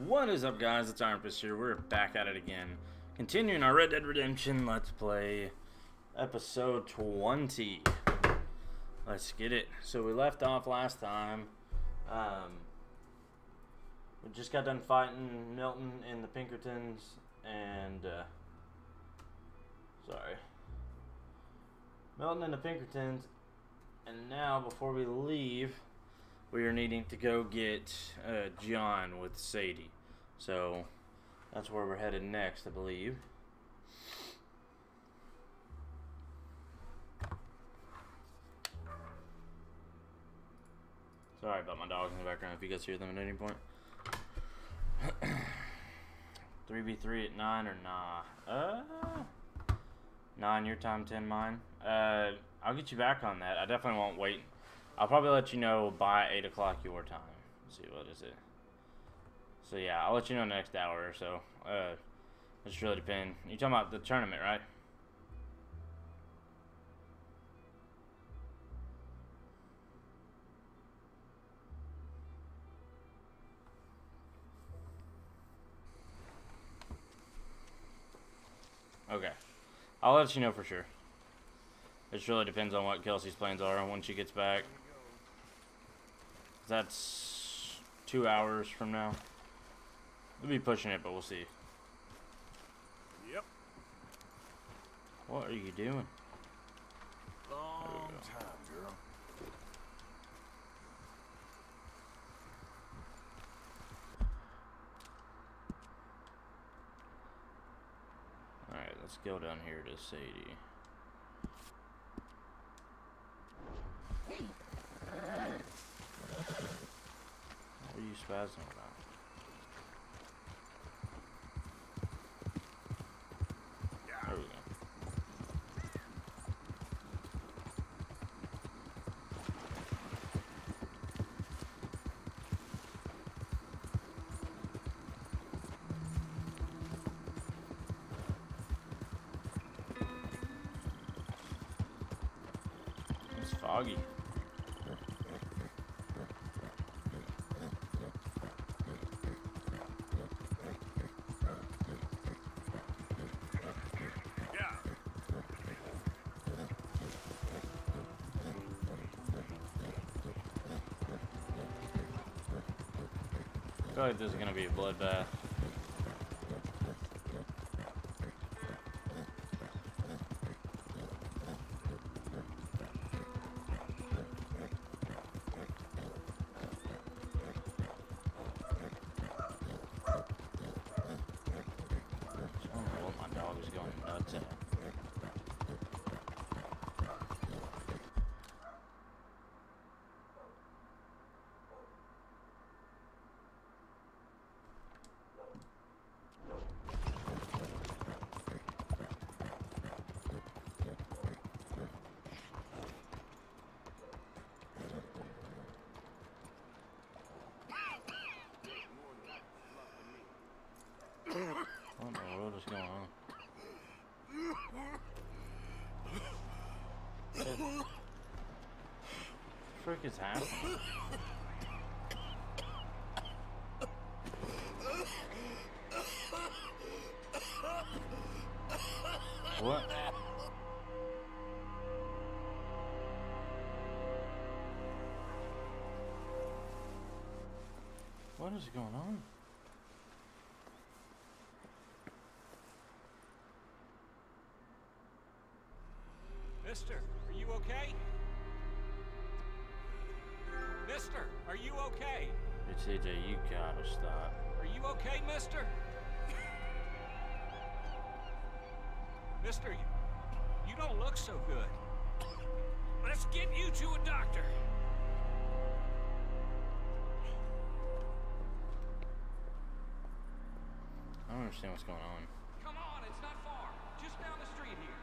What is up, guys? It's Ironfist here. We're back at it again. Continuing our Red Dead Redemption Let's Play episode 20. Let's get it. So we left off last time. We just got done fighting Milton and the Pinkertons and Milton and the Pinkertons, and now before we leave we are needing to go get John with Sadie. So that's where we're headed next, I believe. Sorry about my dogs in the background if you guys hear them at any point. 3v3 at 9 or nah? 9 your time, 10 mine. I'll get you back on that. I definitely won't wait. I'll probably let you know by 8 o'clock your time. Let's see, what is it? So yeah, I'll let you know in the next hour or so. It just really depends. You're talking about the tournament, right? Okay. I'll let you know for sure. It just really depends on what Kelsey's plans are when she gets back. That's 2 hours from now. We'll be pushing it, but we'll see. Yep. What are you doing? Long time, girl. Alright, let's go down here to Sadie. What are you spazzing about? There we go. It's foggy. I feel like this is gonna be a bloodbath. I don't know what my dog is going nuts at. What in the world is going on? What the frick is happening? What? What is going on? Mister, are you okay? Mister, are you okay? It's AJ, you gotta stop. Are you okay, mister? Mister, you don't look so good. Let's get you to a doctor. I don't understand what's going on. Come on, it's not far. Just down the street here.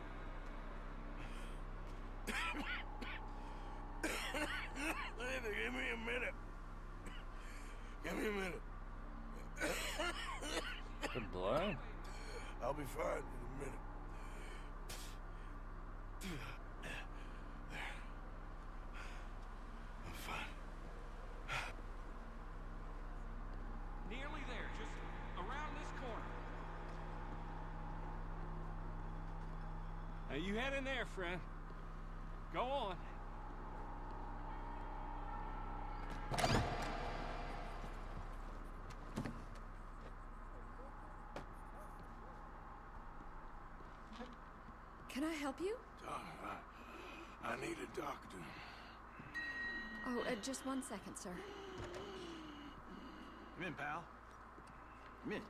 Give me a minute. Give me a minute. The blood? I'll be fine in a minute. I'm fine. Nearly there. You head in there, friend. Go on. Can I help you? I need a doctor. Oh, just 1 second, sir. Come in, pal. Come in.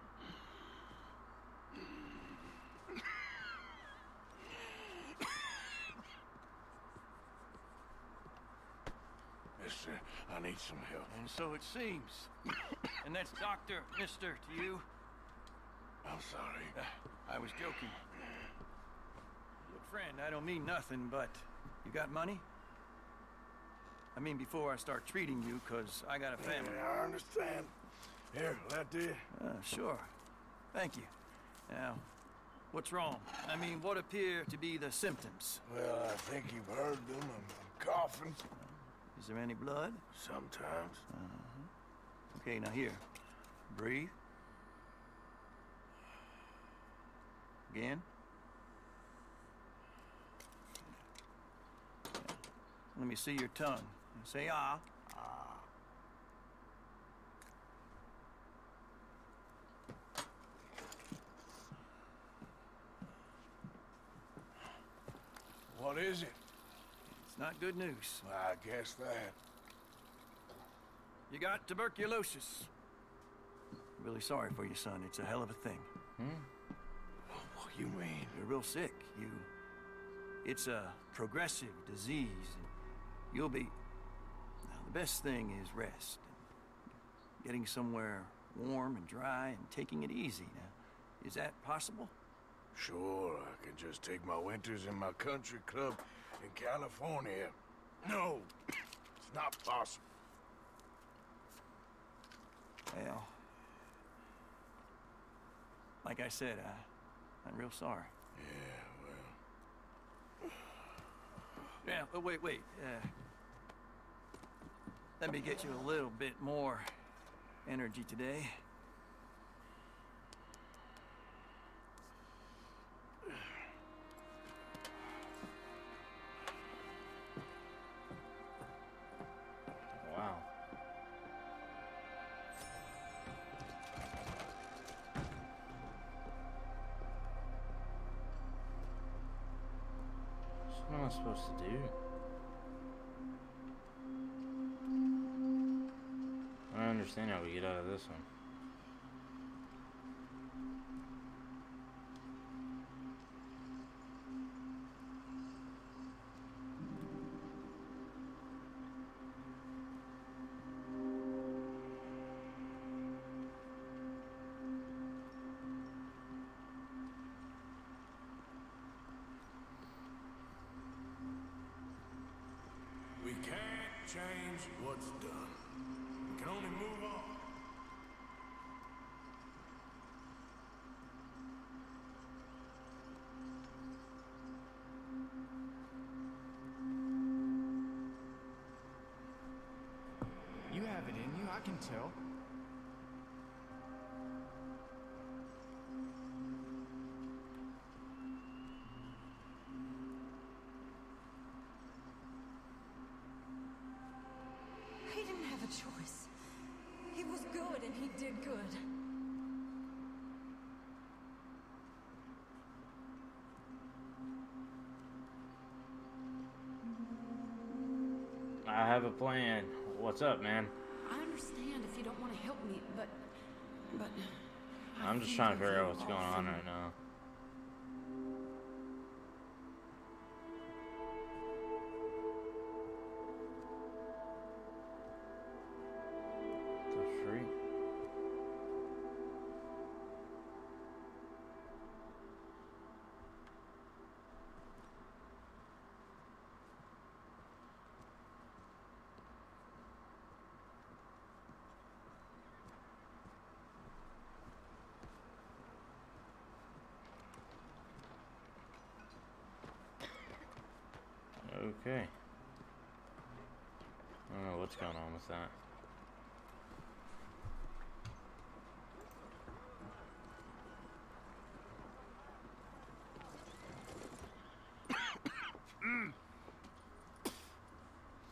Mister, I need some help. And so it seems. And that's Dr. Mister to you? I'm sorry. I was joking. Look, friend, I don't mean nothing, but you got money? I mean, before I start treating you, because I got a family. Yeah, I understand. Here, that did. Sure. Thank you. Now, what's wrong? I mean, what appear to be the symptoms? Well, I think you've heard them. I'm coughing. Is there any blood? Sometimes. Okay, now here. Breathe. Again. Let me see your tongue. Say ah. What is it? It's not good news. I guess that. You got tuberculosis. Really sorry for you, son. It's a hell of a thing. What you mean? You're real sick. It's a progressive disease. You'll be... Now, the best thing is rest. Getting somewhere warm and dry and taking it easy. Now, is that possible? Sure, I can just take my winters in my country club in California. No, it's not possible. Well, like I said, I'm real sorry. Yeah, well... Yeah, but wait. Let me get you a little bit more energy today. Wow. What am I supposed to do? I don't understand how we get out of this one. We can't change what's done. We can only move on. You have it in you, I can tell. He didn't have a choice. He was good and he did good. I have a plan. What's up, man? I understand if you don't want to help me, but... I'm just trying to figure out what's going on right now. The freak? Okay. I don't know what's going on with that.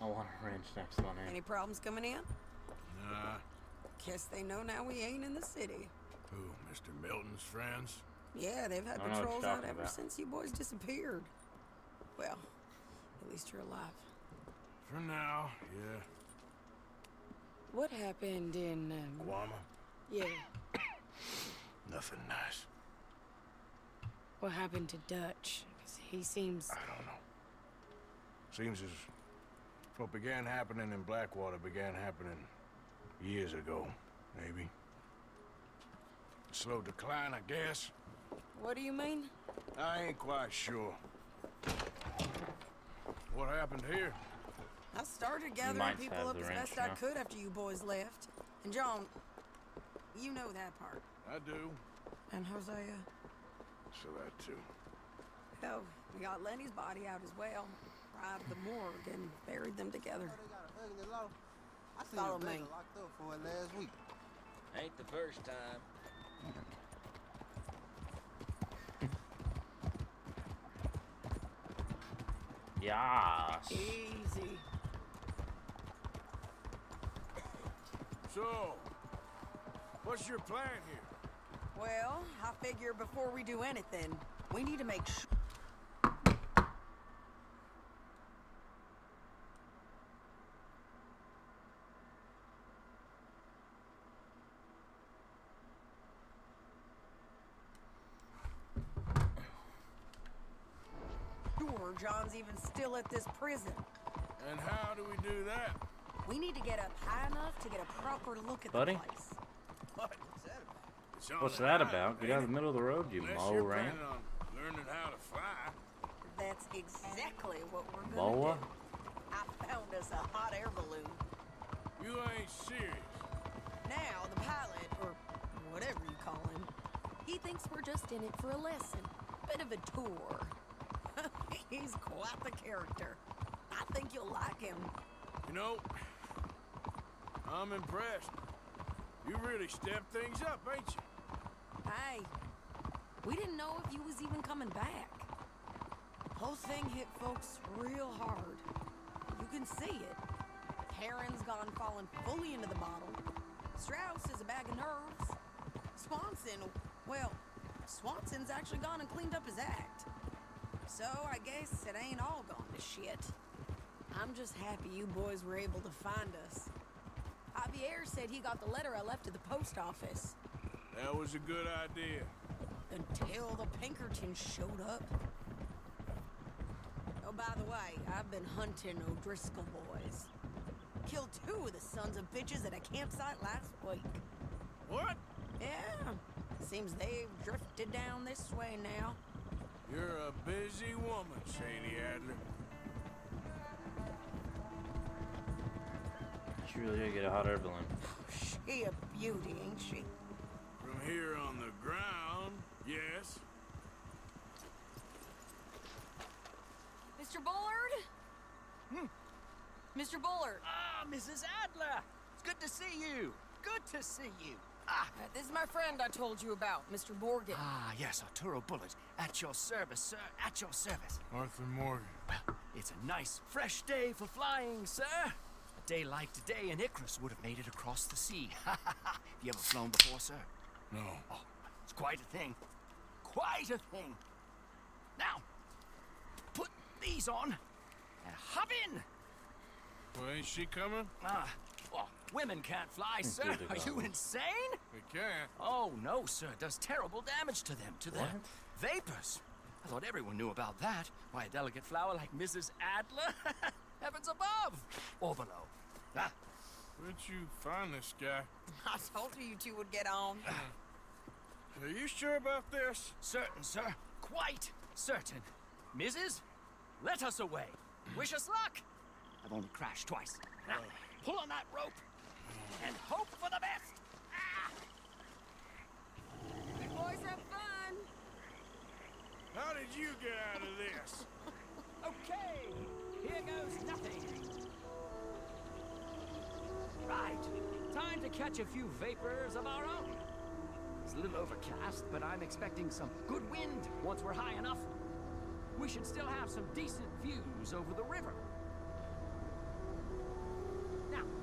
I want a wrench next money. Any problems coming in? Nah. Guess they know now we ain't in the city. Who, Mr. Milton's friends? Yeah, they've had I don't know what patrols you're out talking ever about. since you boys disappeared. Well, at least you're alive. For now, yeah. What happened in, Guama? yeah, Nothing nice. what happened to Dutch? 'Cause he seems... I don't know. Seems as what began happening in Blackwater began happening years ago, maybe. Slow decline, I guess. What do you mean? I ain't quite sure. What happened here? I started gathering might people have up the as wrench best I now. could after you boys left. And John, you know that part. I do. And Hosea? So that too. Hell, we got Lenny's body out as well. Right to the morgue and buried them together. Follow me. Locked up for it last week. Ain't the first time. Yas. Easy. So, what's your plan here? Well, I figure before we do anything, we need to make sure. John's even still at this prison. And how do we do that? We need to get up high enough to get a proper look at Buddy? the place. What's that about? It's on What's the that highway, about? Get out of the ain't middle of the road, it? you Unless mole you're ran. planning on learning how to fly. That's exactly what we're gonna Boa? do. I found us a hot air balloon. You ain't serious. Now, the pilot, or whatever you call him, he thinks we're just in it for a lesson. Bit of a tour. He's quite the character. I think you'll like him. You know, I'm impressed. You really stepped things up, ain't you? Hey, we didn't know if you was even coming back. Whole thing hit folks real hard. You can see it. Heron's gone falling fully into the bottle. Strauss is a bag of nerves. Swanson's actually gone and cleaned up his act. So I guess it ain't all gone to shit. I'm just happy you boys were able to find us. Javier said he got the letter I left at the post office. That was a good idea. Until the Pinkertons showed up. Oh, by the way, I've been hunting O'Driscoll boys. Killed 2 of the sons of bitches at a campsite last week. What? Yeah, seems they've drifted down this way now. You're a busy woman, Sadie Adler. She really did get a hot air balloon. She a beauty, ain't she? From here on the ground, yes. Mr. Bullard? Mr. Bullard. Ah, Mrs. Adler! It's good to see you. Good to see you. This is my friend I told you about, Mr. Morgan. Ah, yes, Arturo Bullitt. At your service, sir. At your service. Arthur Morgan. Well, it's a nice, fresh day for flying, sir. A day like today, an Icarus would have made it across the sea. Have you ever flown before, sir? No. Oh, it's quite a thing. Quite a thing. Now, put these on and hop in. Well, ain't she coming? Well, women can't fly, sir. Good to Are you go. insane? We can't. Oh, no, sir. It does terrible damage to them, to the What? vapors. I thought everyone knew about that. Why, a delicate flower like Mrs. Adler? Heavens above or below. Ah, Where'd you find this guy? I told you 2 would get on. Are you sure about this? certain, sir. Quite certain. Mrs., let us away. Wish us luck. I've only crashed twice. Now, pull on that rope and hope for the best. You boys have fun. How did you get out of this? Okay, here goes nothing. Right, time to catch a few vapors of our own. It's a little overcast, but I'm expecting some good wind once we're high enough. We should still have some decent views over the river.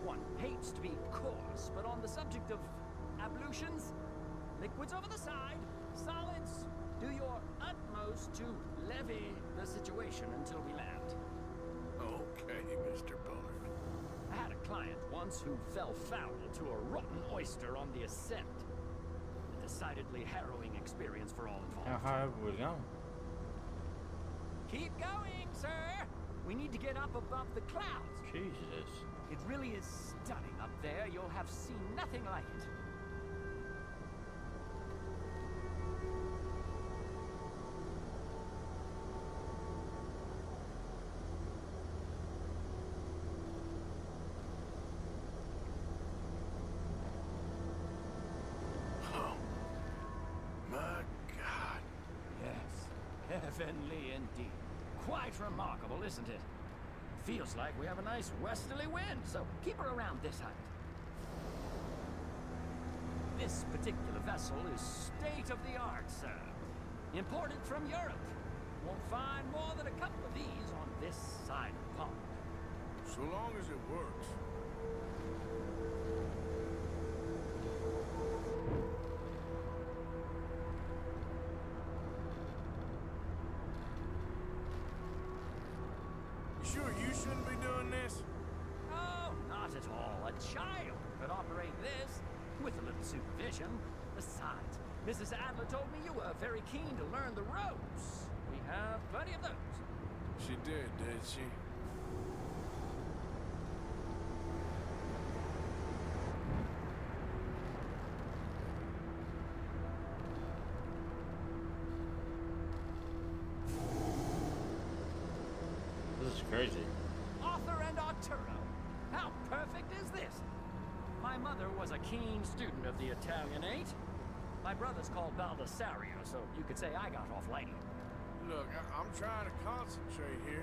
Everyone hates to be coarse, but on the subject of ablutions, liquids over the side, solids, do your utmost to levy the situation until we land. Okay, Mr. Bullard. I had a client once who fell foul to a rotten oyster on the ascent. A decidedly harrowing experience for all How involved. high are we going? Keep going, sir! We need to get up above the clouds. Jesus. It really is stunning up there. You'll have seen nothing like it. Oh, my God. Yes, heavenly indeed. Quite remarkable, isn't it? Feels like we have a nice westerly wind, so keep her around this height. This particular vessel is state-of-the-art, sir. Imported from Europe. Won't find more than a couple of these on this side of the pond. So long as it works. You sure you shouldn't be doing this? Oh, not at all. A child could operate this with a little supervision. Besides, Mrs. Adler told me you were very keen to learn the ropes. We have plenty of those. She did she? This is crazy. Arthur and Arturo. How perfect is this? My mother was a keen student of the Italianate. My brother's called Baldessario, so you could say I got off lighting. Look, I'm trying to concentrate here.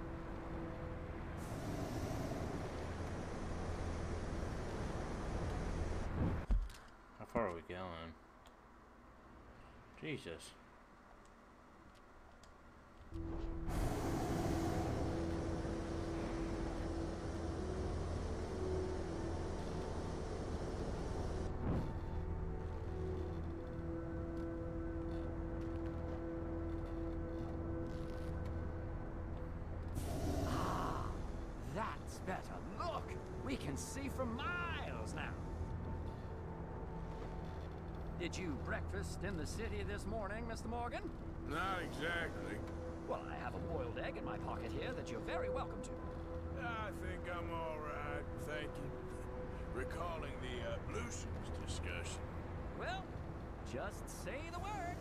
How far are we going? Jesus. That's better. Look! We can see for miles now. Did you breakfast in the city this morning, Mr. Morgan? Not exactly. Well, I have a boiled egg in my pocket here that you're very welcome to. I think I'm all right, thank you. Recalling the ablutions discussion. Well, just say the word.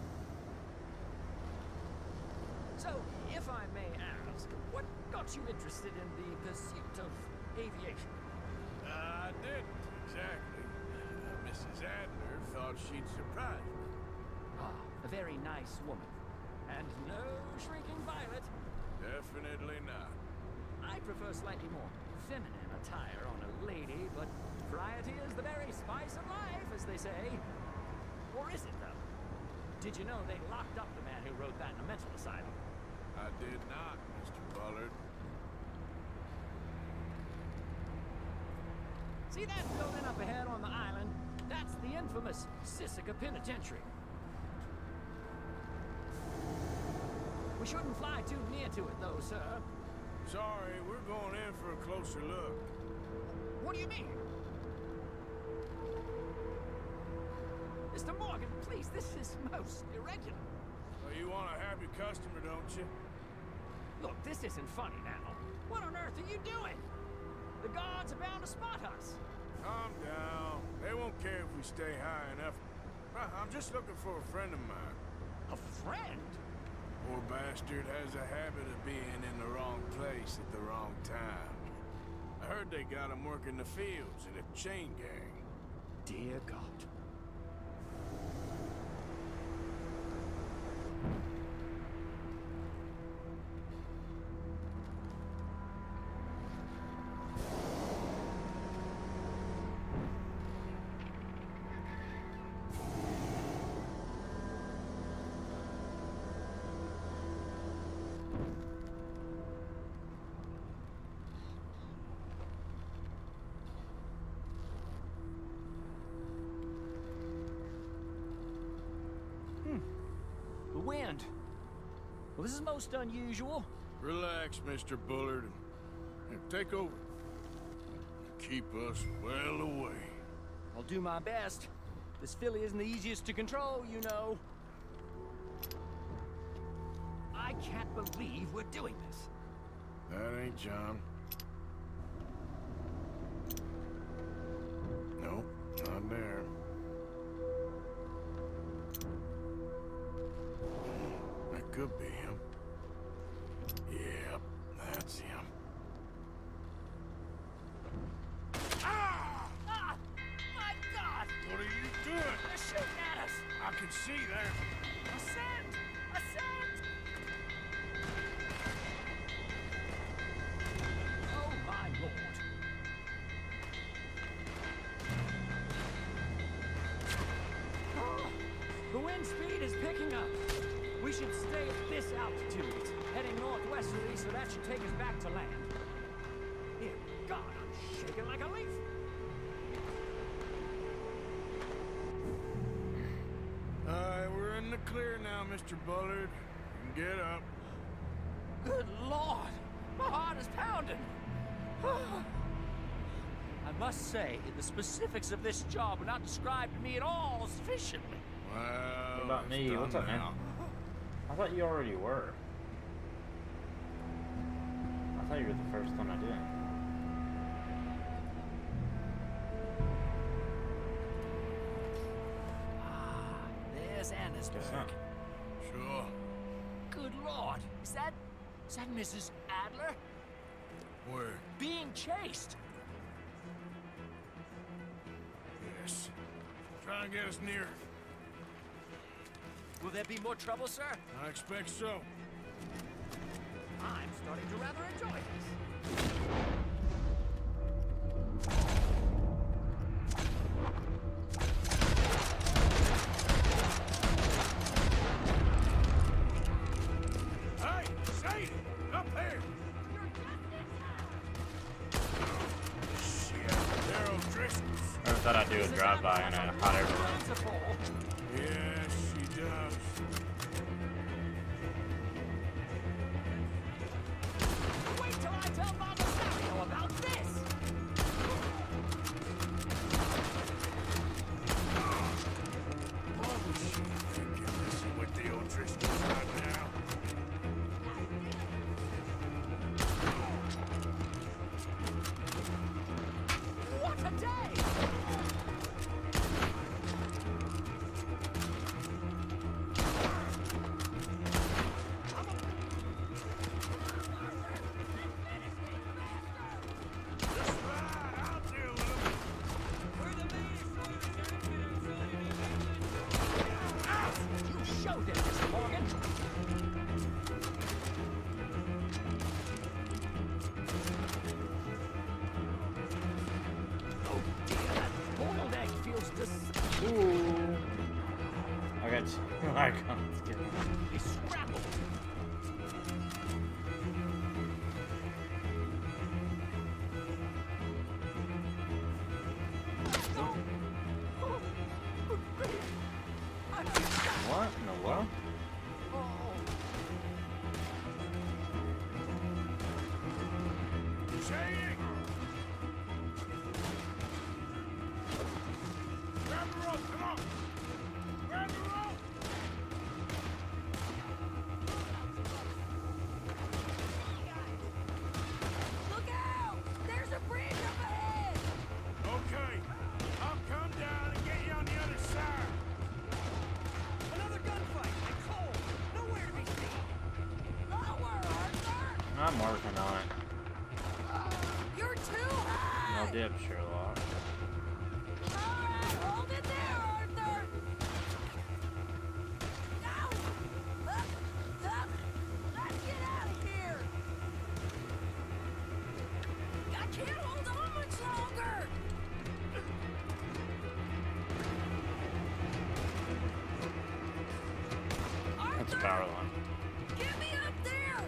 So, if I may ask, what got you interested in the pursuit of aviation? I didn't, exactly. Mrs. Adler thought she'd surprise me. Ah, a very nice woman. And no shrinking violet. Definitely not. I prefer slightly more feminine attire on a lady, but variety is the very spice of life, as they say. Or is it, though? Did you know they locked up the man who wrote that in a mental asylum? I did not, Mr. Bullard. See that building up ahead on the island? That's the infamous Sisika Penitentiary. We shouldn't fly too near to it, though, sir. Sorry, we're going in for a closer look. What do you mean? Mr. Morgan, please, this is most irregular. Well, you want a happy customer, don't you? Look, this isn't funny now. What on earth are you doing? The guards are bound to spot us. Calm down. They won't care if we stay high enough. I'm just looking for a friend of mine. A friend? Poor bastard has a habit of being in the wrong place at the wrong time. I heard they got him working the fields in a chain gang. Dear God. Well, this is most unusual. Relax, Mr. Bullard. And take over. Keep us well away. I'll do my best. This filly isn't the easiest to control, you know. I can't believe we're doing this. That ain't John. Nope, not there. That could be him. Yep, that's him. Ah! Ah! My God! What are you doing? They're shooting at us! I can see that. Ascend! Ascend! Oh, my Lord. Ah, the wind speed is picking up. We should stay at this altitude. It's heading northwesterly, so that should take us back to land. Dear God, I'm shaking like a leaf. We're in the clear now, Mr. Bullard. You can get up. Good Lord! My heart is pounding! I must say, the specifics of this job were not described to me at all sufficiently. Well, What about it's me? done What's up, man? now. I thought you already were. I thought you were the first one I did. Ah, there's Guess Annesburg. not. Sure. Good Lord! Is that Mrs. Adler? Where? Being chased! Yes. Try and get us near. Will there be more trouble, sir? I expect so. I'm starting to rather enjoy this. Hey, Sadie! Up here! Shit, they're O'Driscoll's. I thought I'd do a drive-by in a hot air balloon. Principal. Yes, she does. Wait till I tell Mama Samuel about this! You're messing with the O'Driscolls right now. What a day! Just fine, I'll deal with them. You showed it, Mr. Morgan! Oh dear, that boiled egg feels Ooh. I got two icons. Get it. He's scrambled. What in the world? Sadie! Grab the rope, come on! Grab the rope! Look out! There's a bridge up ahead! Okay, I'll come down and get you on the other side. Another gunfight and Cole. Nowhere to be seen. Lower, Arthur! I'm working on it. You're too high! No dip, Sherlock. All right, hold it there, Arthur! Now! Up! Let's get out of here! I can't hold on much longer! That's a Arthur! power line. Get me up there!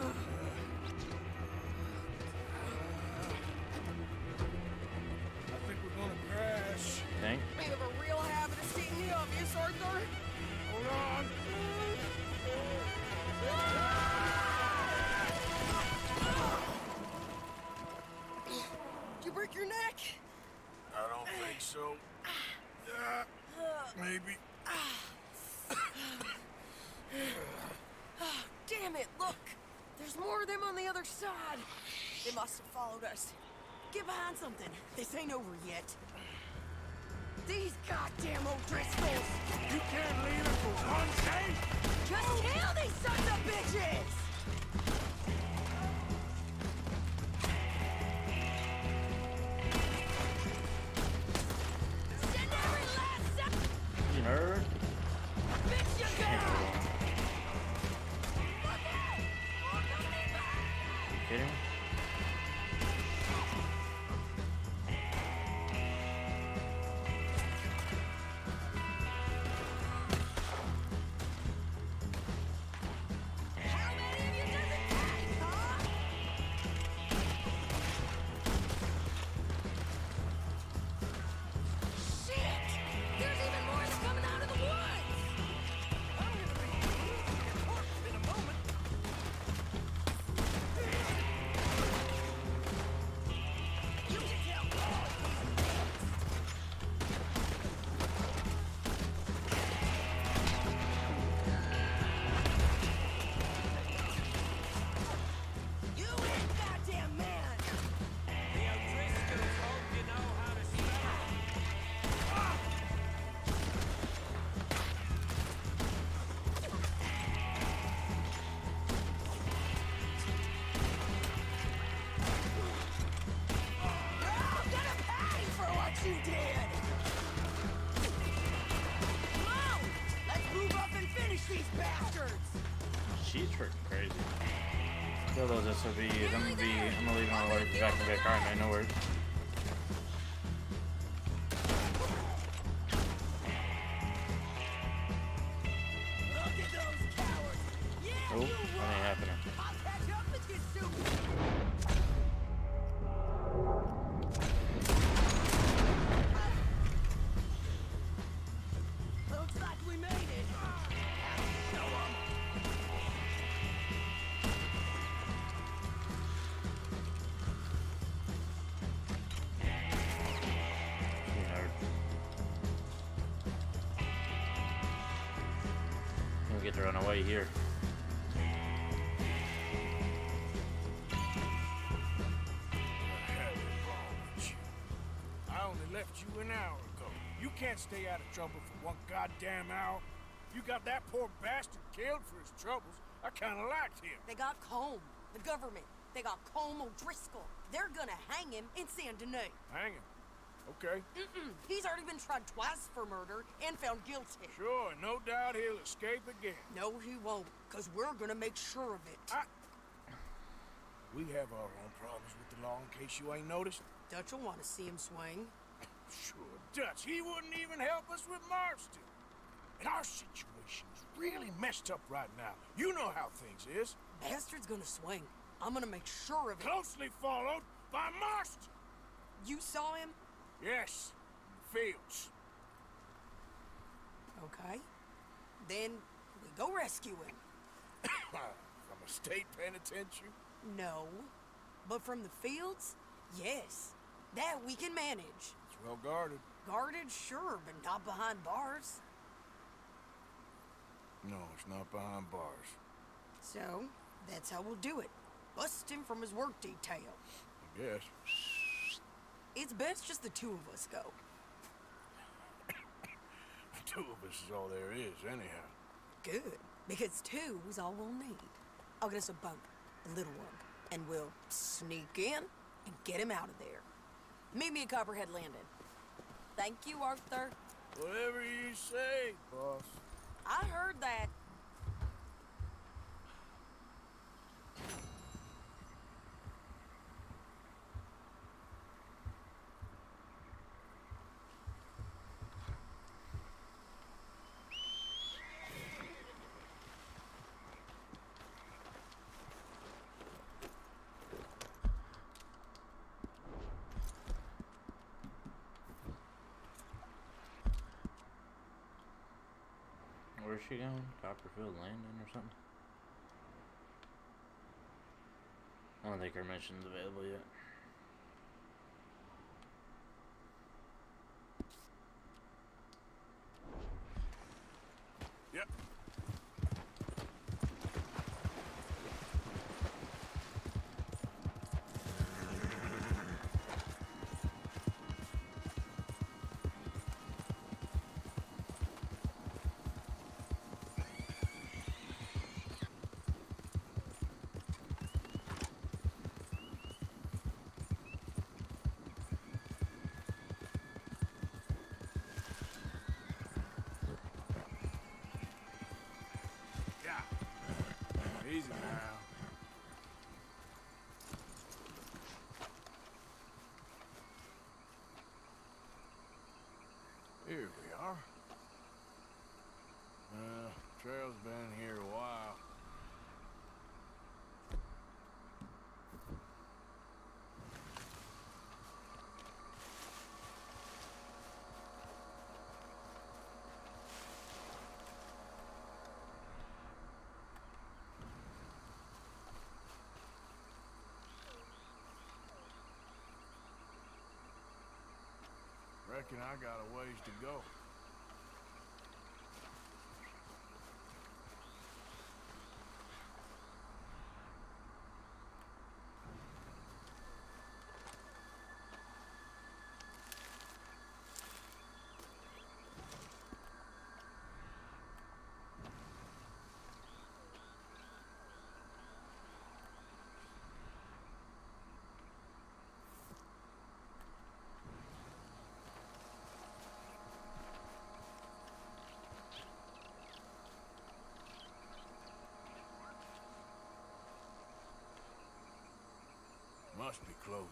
I They must have followed us. Get behind something. This ain't over yet. These goddamn O'Driscolls! You can't leave it for one day? Just kill these sons of bitches! Send every last second! You nerd. Bitch, you got! Look out! More coming in behind you! You kidding me? How many of you does it take, huh? Shit! There's even more coming out of the woods! I'm gonna be important in a moment. You can tell all you ain't goddamn man! The O'Driscolls hope you know how to spell. I'm gonna pay for what you did! Come on! Let's move up and finish these bastards! She's freaking crazy. Kill those SOBs. I'm gonna leave my alert back and back. Alright, man, no worries. Look at those cowards! Yeah, Oh, you that ain't run! happening. I'll catch up with you soon! Looks like we made it! Show 'em! You nerd. We get to run away here. Hell is wrong with you? I only left you an hour ago. You can't stay out of trouble for one goddamn hour. You got that poor bastard killed for his troubles. I kinda liked him. They got Combe, the government. They got Combe O'Driscoll. They're gonna hang him in Saint Denis. Hang him. Okay. He's already been tried twice for murder and found guilty. Sure, no doubt he'll escape again. No, he won't, because we're gonna make sure of it. We have our own problems with the law in case you ain't noticed. Dutch will want to see him swing. Sure, Dutch, he wouldn't even help us with Marston. And our situation is really messed up right now. You know how things is. Bastard's gonna swing. I'm gonna make sure of it. Closely followed by Marston. You saw him? Yes, in the fields. Okay. Then we go rescue him. From a state penitentiary? No. But from the fields? Yes. That we can manage. It's well guarded. Guarded, sure, but not behind bars. No, it's not behind bars. So, that's how we'll do it. Bust him from his work detail. I guess. It's best just the two of us go. Two of us is all there is, anyhow. Good, because two is all we'll need. I'll get us a boat, a little one, and we'll sneak in and get him out of there. Meet me at Copperhead Landing. Thank you, Arthur. Whatever you say, boss. I heard that. Where's she going? Copperfield Landing or something? I don't think her mission's available yet. Yep. reckon I got a ways to go. Must be close.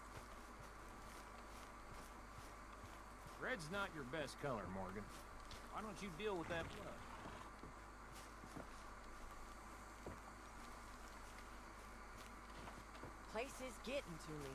Red's not your best color, Morgan. Why don't you deal with that blood? Place is getting to me.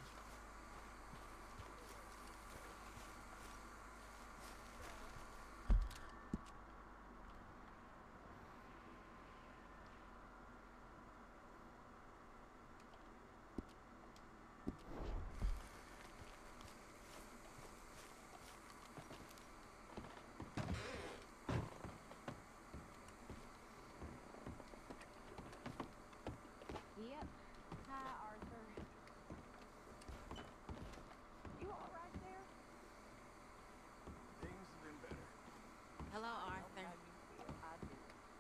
Yep. Hi, Arthur. You all right there? Things have been better. Hello, Arthur. How you feel? I do.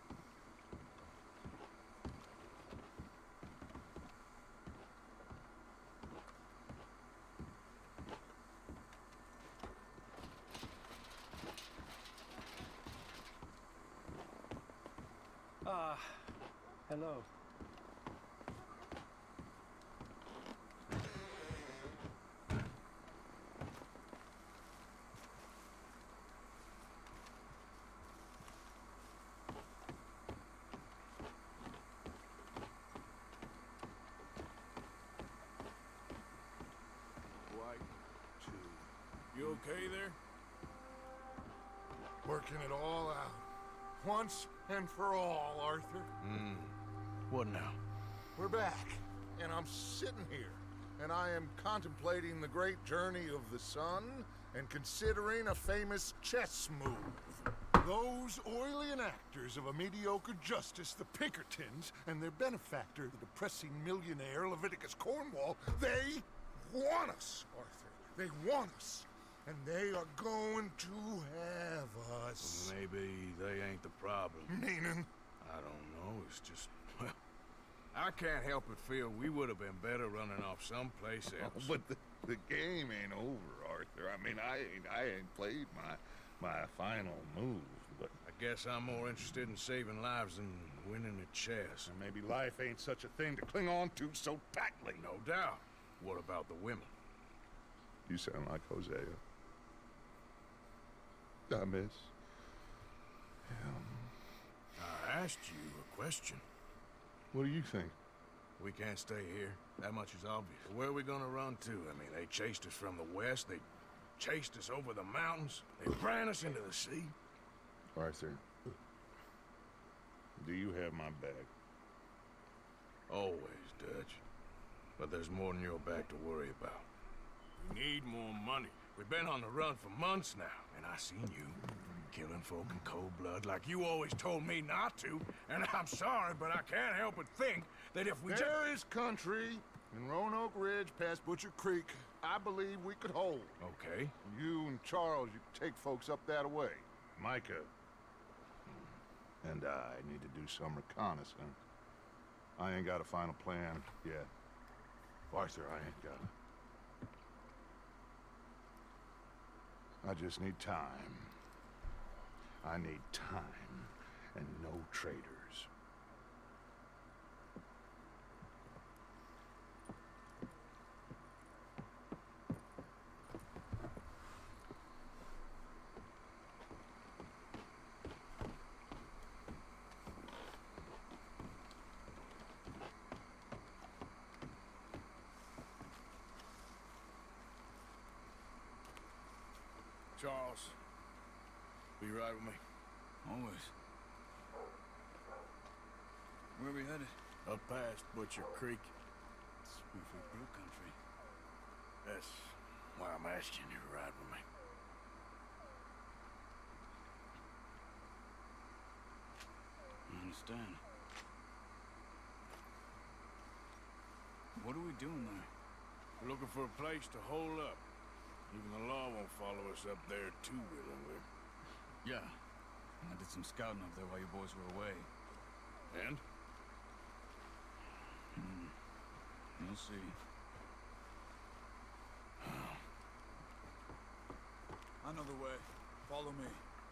Hello. White, two. You okay there? Working it all out. Once and for all, Arthur. What now? We're back, and I'm sitting here, and I am contemplating the great journey of the sun and considering a famous chess move. Those oily enactors of a mediocre justice, the Pinkertons, and their benefactor, the depressing millionaire Leviticus Cornwall, they want us, Arthur. They want us. And they are going to have us. Maybe they ain't the problem. Meaning? I don't know. It's just, well, I can't help but feel we would have been better running off someplace else. But the game ain't over, Arthur. I mean, I ain't played my final move, but I guess I'm more interested in saving lives than winning at chess. and maybe life ain't such a thing to cling on to so tightly. No doubt. What about the women? You sound like Hosea. I miss him. I asked you a question. What do you think? We can't stay here. That much is obvious. Where are we gonna run to? I mean, they chased us from the west. They chased us over the mountains. They ran us into the sea. Arthur, do you have my bag? Always, Dutch. But there's more than your back to worry about. We need more money. We've been on the run for months now, and I seen you killing folk in cold blood like you always told me not to. And I'm sorry, but I can't help but think that if we There is country in Roanoke Ridge past Butcher Creek I believe we could hold. Okay. You and Charles, you can take folks up that way. Micah and I need to do some reconnaissance. I ain't got a final plan yet. Arthur, I ain't got it. I just need time. I need time and no traitors. Charles, will you ride with me? Always. Where are we headed? Up past Butcher Creek. Spoofer Brook country. That's why I'm asking you to ride with me. I understand. What are we doing there? We're looking for a place to hole up. Even the law won't follow us up there too willingly. Yeah. I did some scouting up there while you boys were away. And? You'll see. I know the way. Follow me.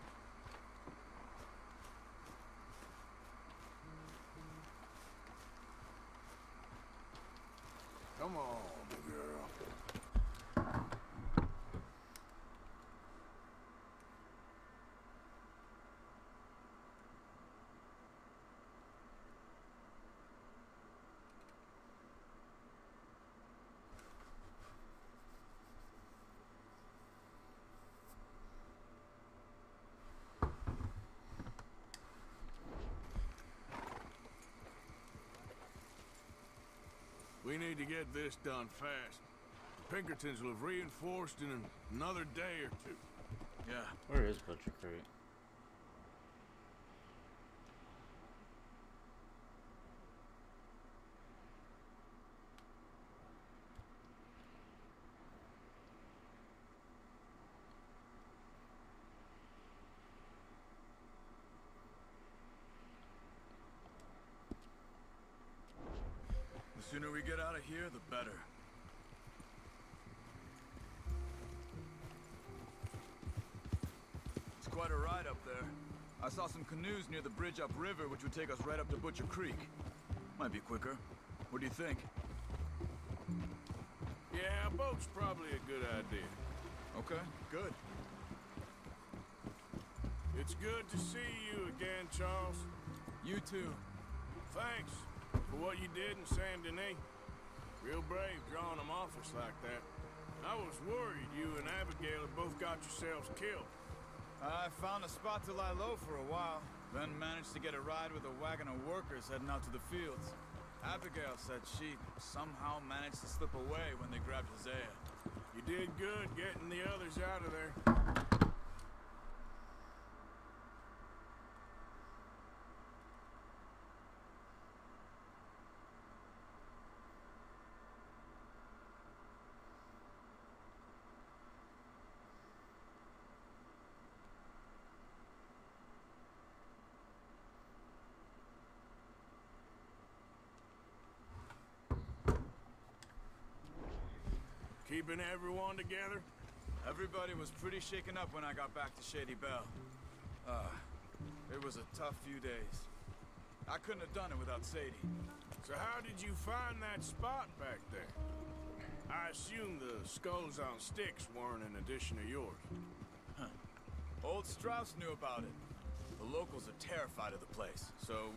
Come on, girl. We need to get this done fast. The Pinkertons will have reinforced in another day or two. Yeah. Where is Butcher Creek? The sooner we get out of here, the better. It's quite a ride up there. I saw some canoes near the bridge upriver, which would take us right up to Butcher Creek. Might be quicker. What do you think? Yeah, a boat's probably a good idea. Okay, good. It's good to see you again, Charles. You too. Thanks for what you did in Saint Denis. Real brave drawing them off us like that. I was worried you and Abigail had both got yourselves killed. I found a spot to lie low for a while, then managed to get a ride with a wagon of workers heading out to the fields. Abigail said she somehow managed to slip away when they grabbed Hosea. You did good getting the others out of there. Keeping everyone together? Everybody was pretty shaken up when I got back to Shady Belle. It was a tough few days. I couldn't have done it without Sadie. So how did you find that spot back there? I assume the skulls on sticks weren't an addition of yours. Huh. Old Strauss knew about it. The locals are terrified of the place, so...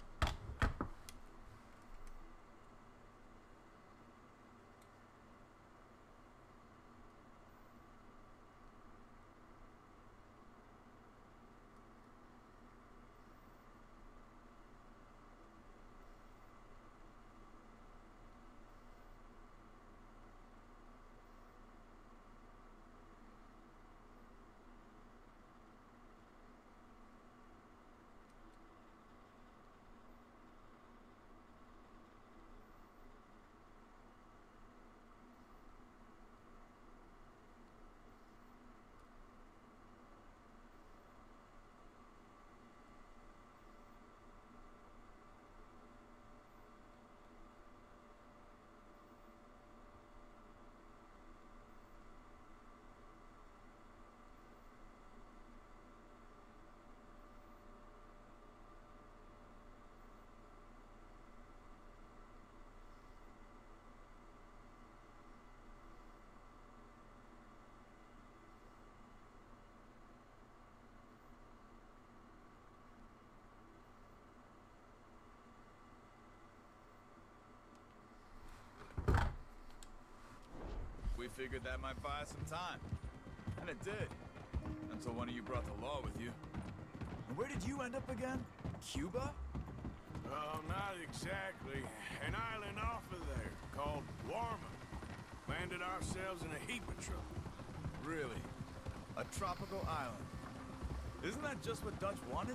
We figured that might buy us some time. And it did. Until one of you brought the law with you. And where did you end up again? Cuba? Oh, not exactly. An island off of there, called Warma. Landed ourselves in a heap of trouble. Really? A tropical island? Isn't that just what Dutch wanted?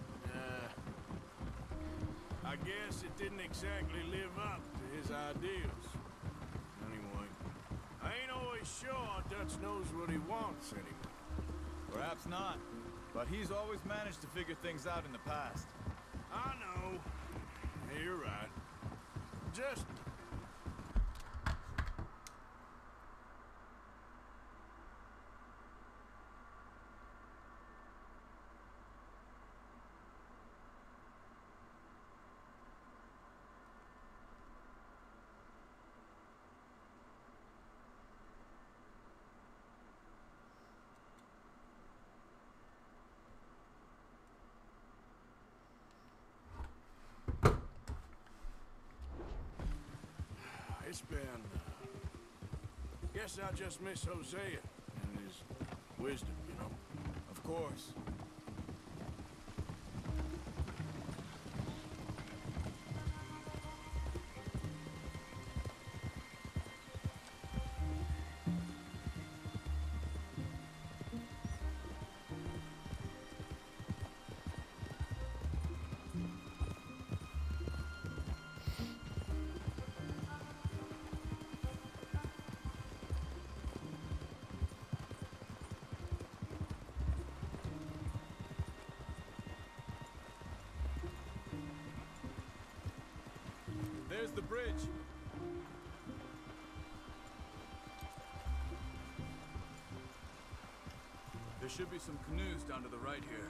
I guess it didn't exactly live up to his ideals. Anyway, I ain't always sure Dutch knows what he wants anymore. Perhaps not, but he's always managed to figure things out in the past. I know. You're right. Just... It's been... guess I just miss Hosea and his wisdom, you know? Of course. the bridge. There should be some canoes down to the right here.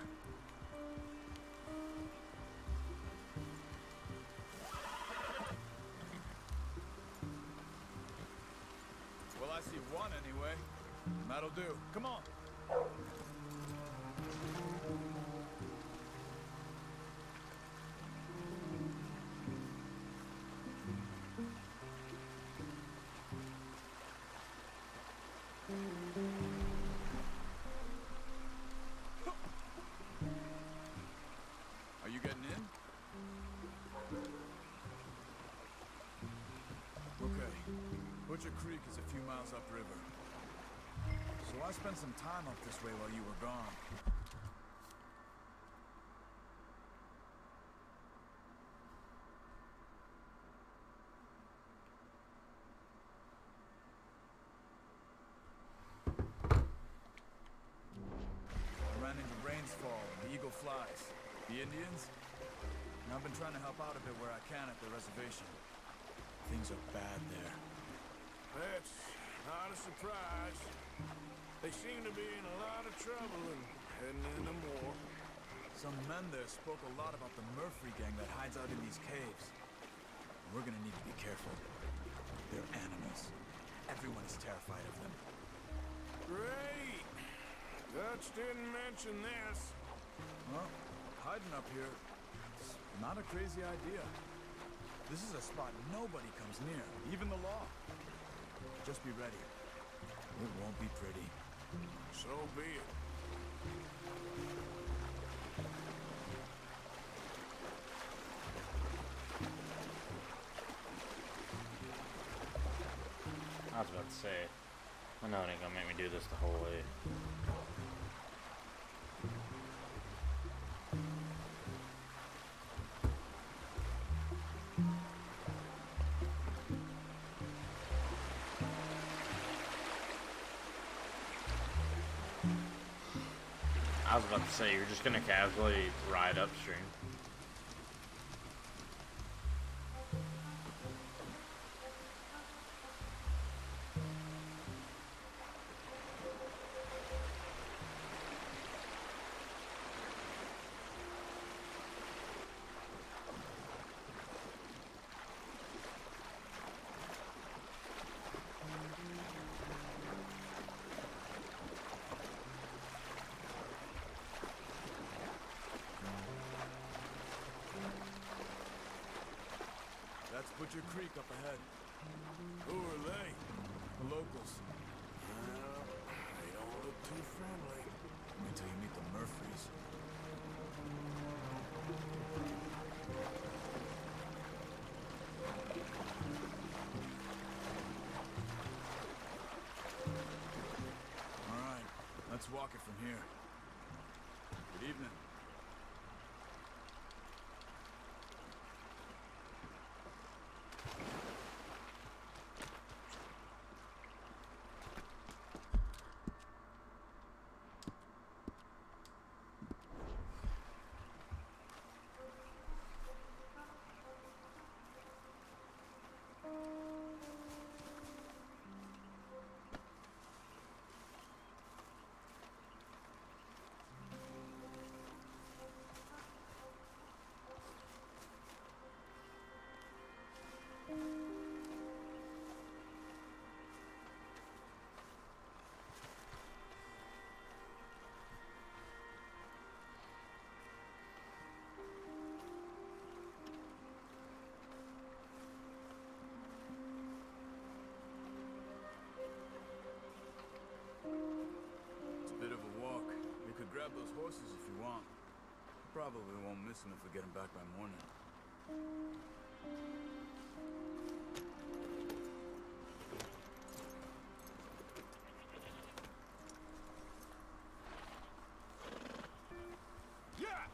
Well, I see one anyway. That'll do. Come on. Are you getting in? Okay. Butcher Creek is a few miles upriver. So I spent some time up this way while you were gone. I ran into Rainsfall and the Eagle Flies. The Indians? And I've been trying to help out a bit where I can at the reservation. Things are bad there. That's not a surprise. They seem to be in a lot of trouble and heading into more. Some men there spoke a lot about the Murphy gang that hides out in these caves. We're gonna need to be careful. They're animals. Everyone is terrified of them. Great! Dutch didn't mention this. Well, hiding up here, it's not a crazy idea. This is a spot nobody comes near, even the law. Just be ready. It won't be pretty. So be it. I was about to say, I know it ain't gonna make me do this the whole way. I was about to say, you're just gonna casually ride upstream. That's Butcher Creek up ahead. Who are they? The locals. Well, they don't look too friendly. Wait till you meet the Murphys. All right, let's walk it from here. Good evening. It's a bit of a walk. We could grab those horses if you want. Probably won't miss them if we get them back by morning. Yeah!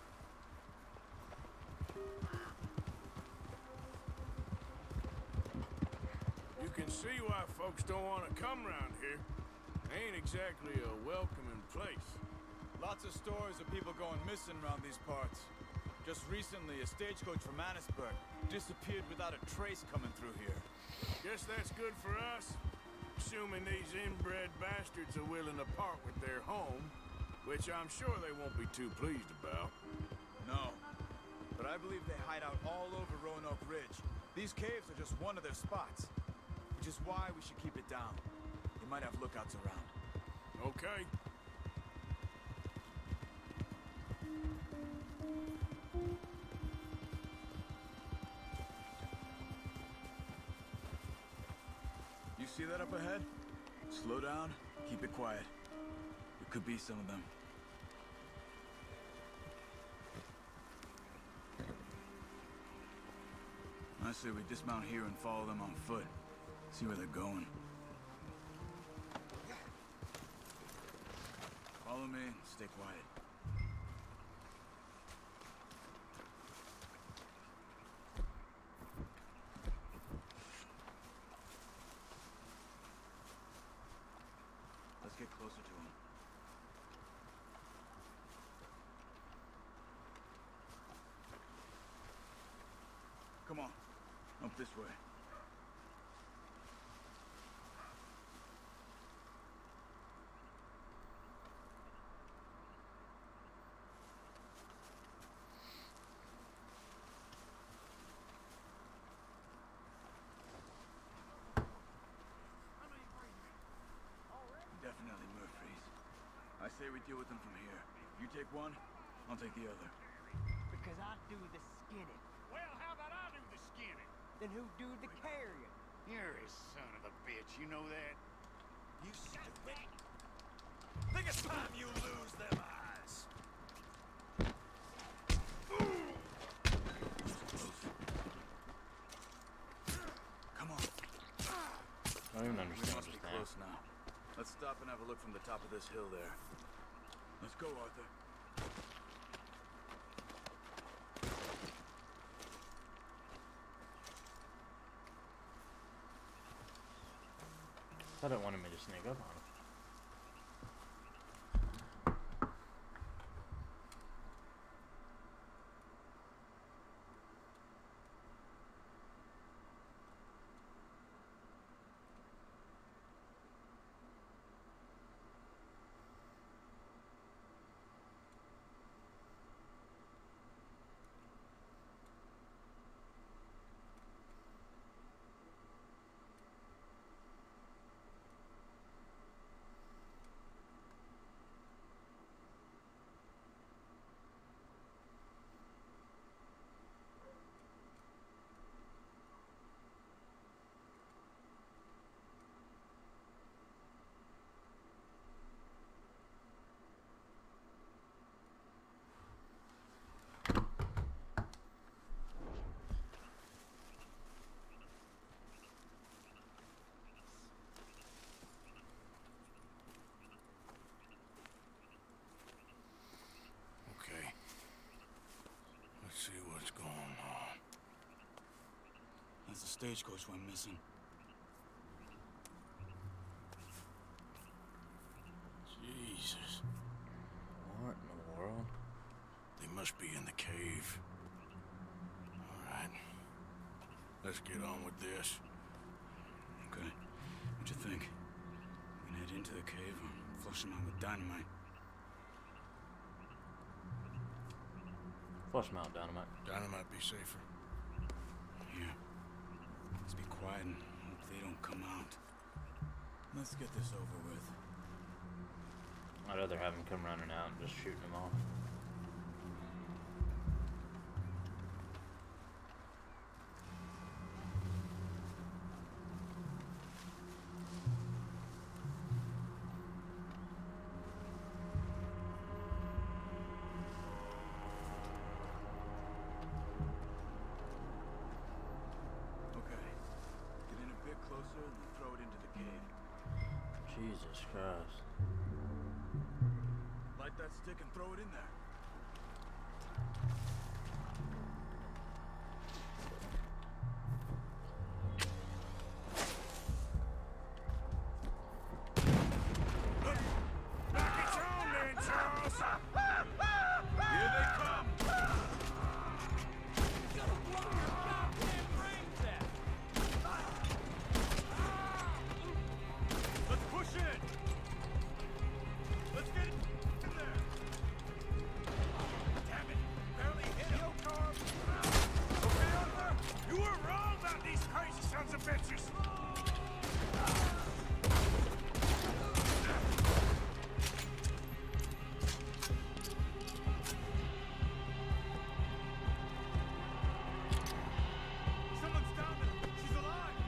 You can see why folks don't want to come around here. Ain't exactly a welcoming place. Lots of stories of people going missing around these parts. Just recently, a stagecoach from Annisburg. disappeared without a trace coming through here. Guess that's good for us. Assuming these inbred bastards are willing to part with their home, which I'm sure they won't be too pleased about. No. But I believe they hide out all over Roanoke Ridge. These caves are just one of their spots. Which is why we should keep it down. They might have lookouts around. Okay. You see that up ahead? Slow down, keep it quiet. It could be some of them. I say we dismount here and follow them on foot. See where they're going. Follow me and stay quiet. Let's get closer to him. Come on, up this way. Definitely Murphy's. I say we deal with them from here. You take one, I'll take the other. Because I do the skinning. Well, how about I do the skinning? Then who do the carrying? You're a son of a bitch, you know that? You stupid. Think it's time you lose them eyes. Come on. I don't even understand We what must be you're saying. close now. Let's stop and have a look from the top of this hill there. Let's go, Arthur. I thought it wanted me to sneak up on him. Okay. Let's see what's going on. That's the stagecoach went missing. Jesus. What in the world? They must be in the cave. All right. Let's get on with this. Okay. What you think? We can head into the cave or flush them out with dynamite. Flush them out, dynamite. Dynamite be safer. Here. Let's be quiet and hope they don't come out. Let's get this over with. I'd rather have them come running out and just shooting them off. Okay. Get in a bit closer and then throw it into the cave. Jesus Christ. Light that stick and throw it in there. Back its own then, Charles! Here they come! bitches! Someone's down there. She's alive.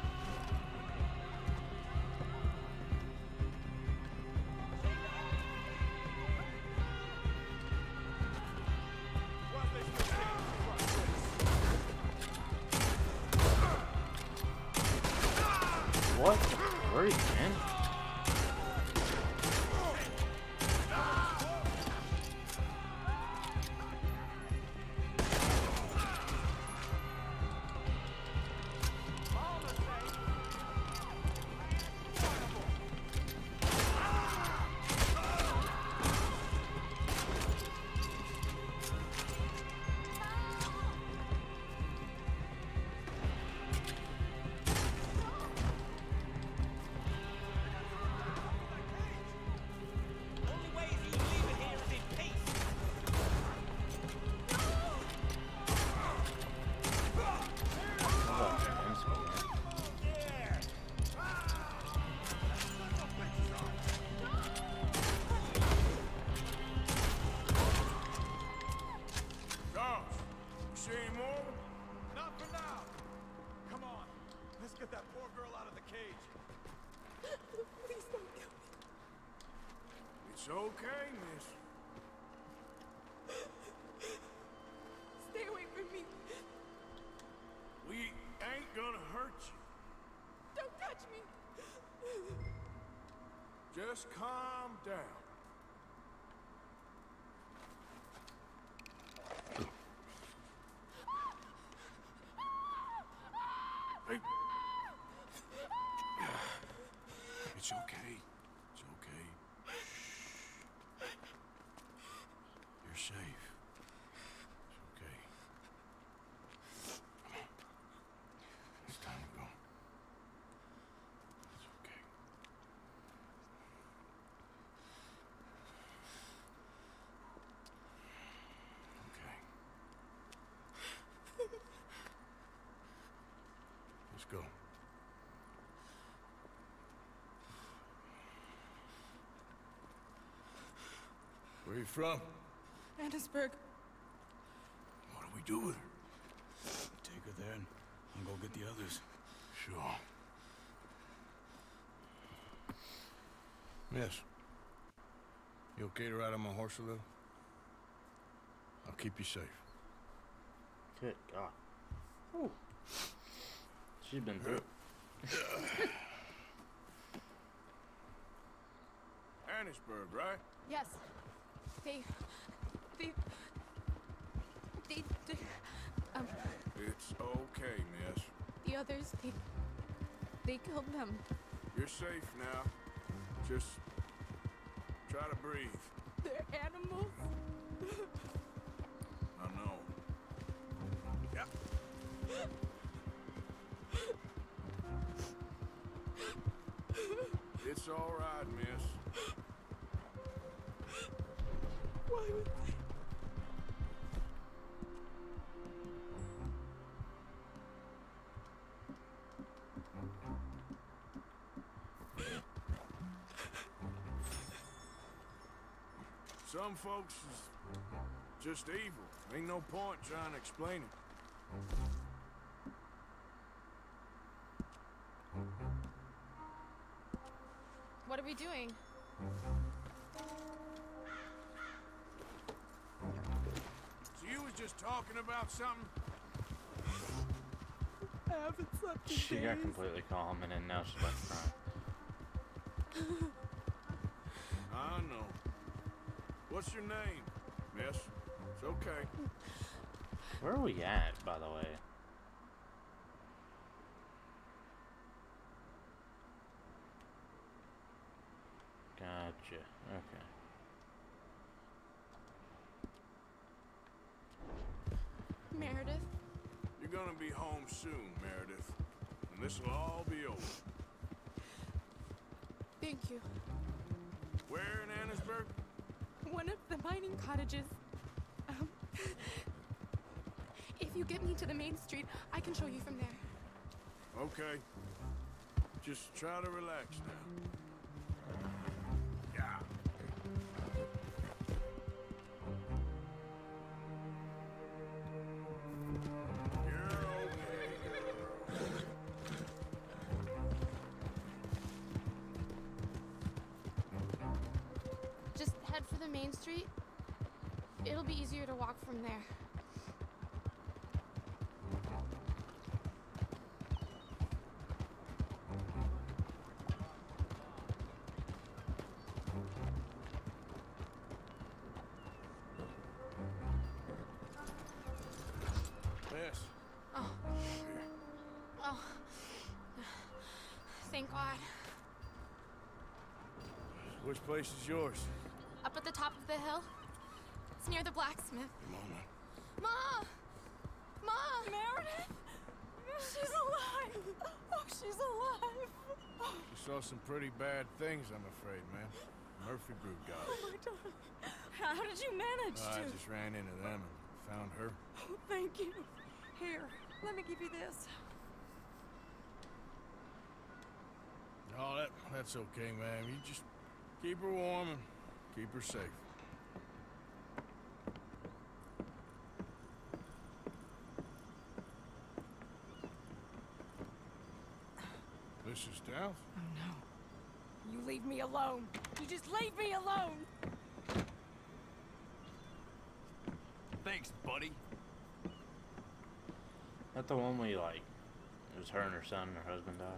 What the freak, man? Get that poor girl out of the cage. Please don't kill me. It's okay, miss. Stay away from me. We ain't gonna hurt you. Don't touch me. Just calm down. Hey. It's okay. It's okay. You're safe. It's okay. Come on. It's time to go. It's okay. Okay. Let's go. Where you from? Annesburg. What do we do with her? Take her there and I'll go get the others. Sure. Miss, you okay to ride on my horse a little? I'll keep you safe. Good God. Ooh. She's been through it. Annesburg, right? Yes. They It's okay, miss. the others, they killed them. You're safe now. Just try to breathe. They're animals. I know. Yep. It's all right, miss. Why would they? Some folks is just evil. Ain't no point trying to explain it. What are we doing? So you was just talking about something? I haven't slept in She got days. completely calm and then now she's about to cry. I know. What's your name, miss? It's okay. Where are we at, by the way? Gotcha. Okay. Meredith. You're gonna be home soon, Meredith. And this'll all be over. Thank you. Where in Annesburg? One of the mining cottages. If you get me to the main street, I can show you from there. Okay. Just try to relax now. Yeah. Just head for the main street. It'll be easier to walk from there. Yes. Oh. Oh. Thank God. Which place is yours? Up at the top of the hill. It's near the blacksmith. Come on, man. Ma! Ma! Meredith! She's alive! Oh, she's alive! You saw some pretty bad things, I'm afraid, man. Murphy Brood got Oh, us. my darling. How did you manage I to? just ran into them and found her. Oh, thank you. Here, let me give you this. Oh, that's okay, man. You just keep her warm and keep her safe. Mrs. Downs? Oh, no. You leave me alone. You just leave me alone. Thanks, buddy. That the one we like? It was her and her son and her husband died.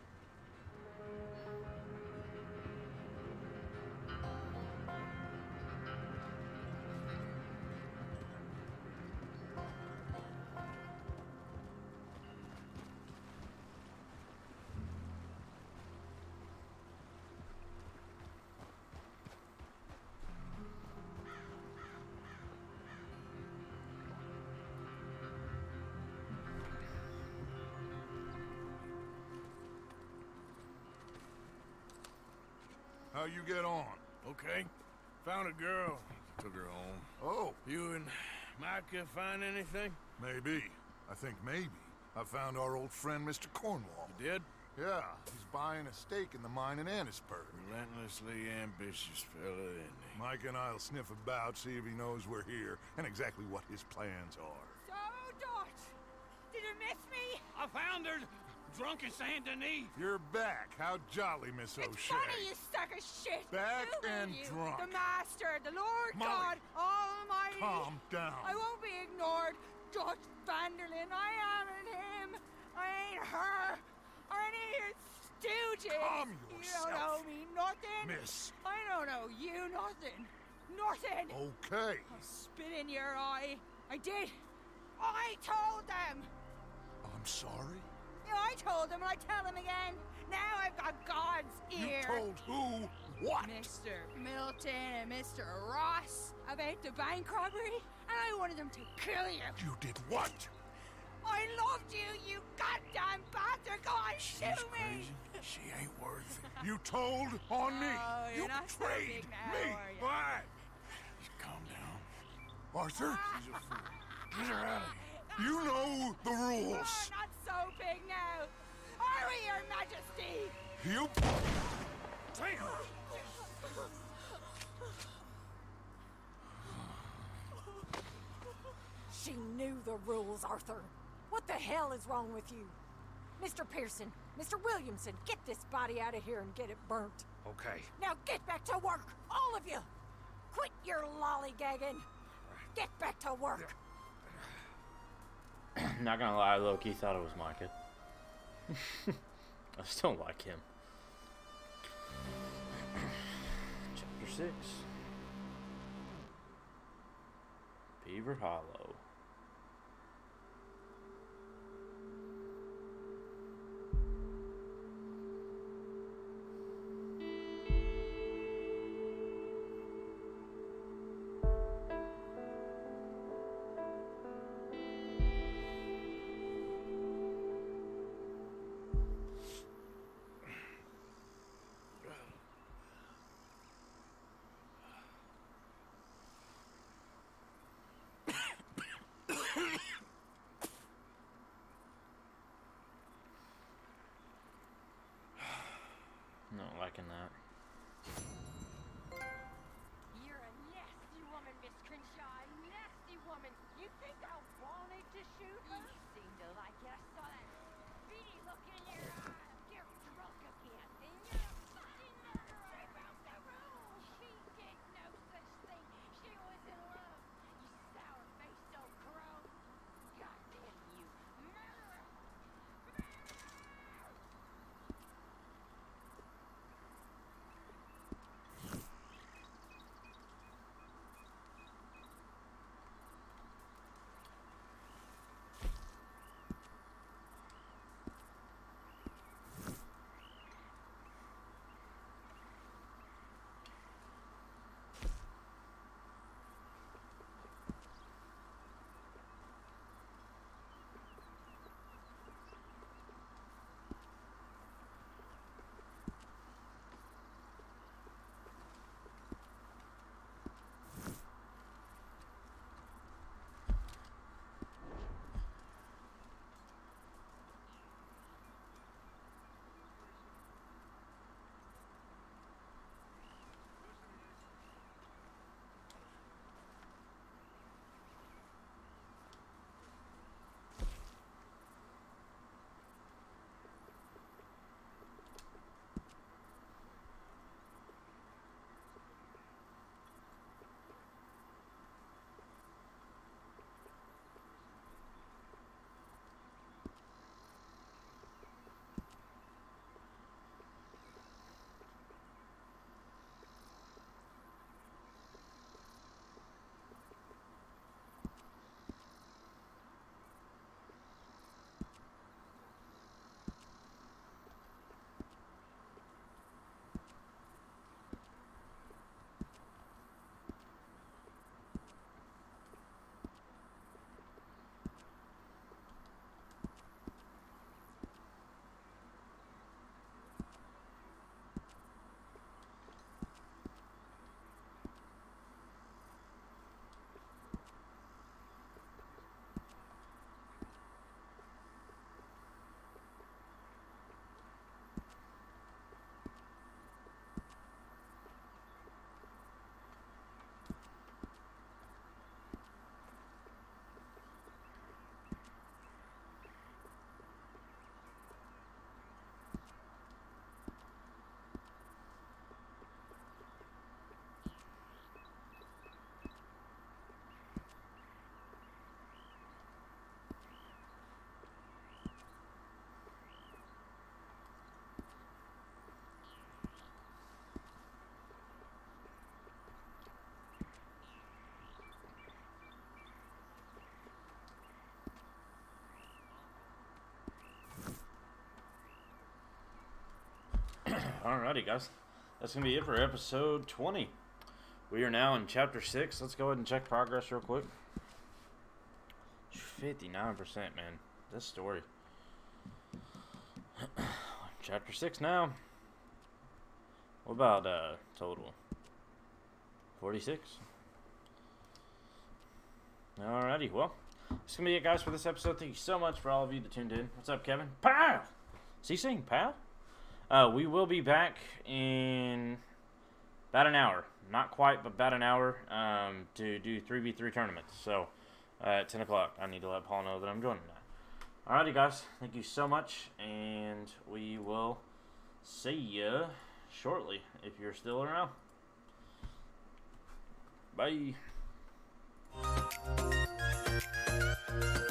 How you get on? Okay. Found a girl. Took her home. Oh. You and Micah find anything? Maybe. I think maybe. I found our old friend, Mr. Cornwall. You did? Yeah. He's buying a stake in the mine in Annisburg. Relentlessly ambitious fella, isn't he? Mike and I'll sniff about, see if he knows we're here, and exactly what his plans are. So, Dutch, did you miss me? I found her drunk in Saint Denis. You're back. How jolly, Miss O'Shea. It's funny, you sack of shit. Back Who and are you? drunk. The Master, the Lord Molly. God Almighty. Calm down. I won't be ignored. Dutch Vanderlyn, I amn't him. I ain't her. Or any of your stooges. Calm You yourself. don't owe me nothing. Miss. I don't owe you nothing. Nothing. Okay. I'll spit in your eye. I did. I told them. I'm sorry? Yeah, I told them and I tell them again. Now I've got God's ear. You told who what? Mr. Milton and Mr. Ross about the bank robbery, and I wanted them to kill you. You did what? I loved you, you goddamn bastard! Go on, shoot me! Crazy. She ain't worth it. You told on me. Oh, You you're not so betrayed big now, me. are you? Why? Just calm down. Arthur, She's a fool. Get her out of here. you know the We're rules. not so big now. Are we, Your Majesty? You... She knew the rules, Arthur. What the hell is wrong with you? Mr. Pearson, Mr. Williamson, get this body out of here and get it burnt. Okay. Now get back to work, all of you! Quit your lollygagging! Get back to work! Not gonna lie, Loki thought it was Micah. I still like him. Chapter 6. Beaver Hollow. Not liking that. You're a nasty woman, Miss Crenshaw. A nasty woman. You think I wanted to shoot her? You seem to like it. I saw that beady look in your eye. You're drunk again. And you're a fucking murderer. She broke the rules. She did no such thing. She was in love. You sour-faced old crow. Goddamn you. Murderer. Alrighty, guys. That's going to be it for episode 20. We are now in chapter 6. Let's go ahead and check progress real quick. 59%, man. This story. Chapter 6 now. What about total? 46. Alrighty, well, that's going to be it, guys, for this episode. Thank you so much for all of you that tuned in. What's up, Kevin? Pow! C-Sing, pal? We will be back in about an hour. Not quite, but about an hour to do 3v3 tournaments. So, at 10 o'clock, I need to let Paul know that I'm joining that. Alrighty, guys. Thank you so much, and we will see you shortly if you're still around. Bye.